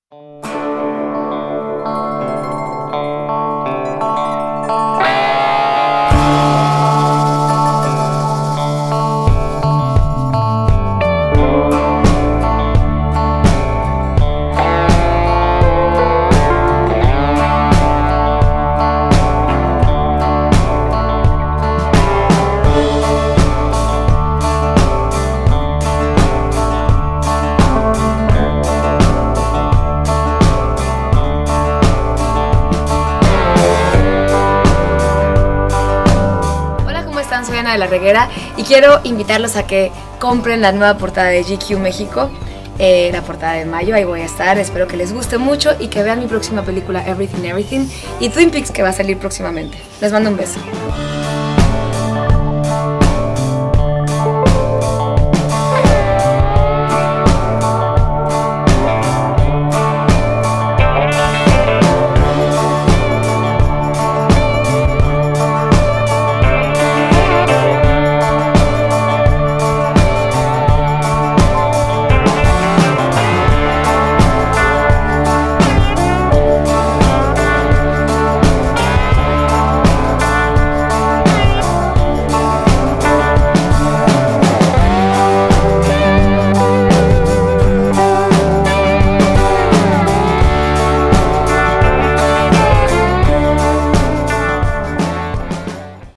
Soy Ana de la Reguera y quiero invitarlos a que compren la nueva portada de GQ México, la portada de mayo. Ahí voy a estar, espero que les guste mucho y que vean mi próxima película Everything Everything y Twin Peaks, que va a salir próximamente. Les mando un beso.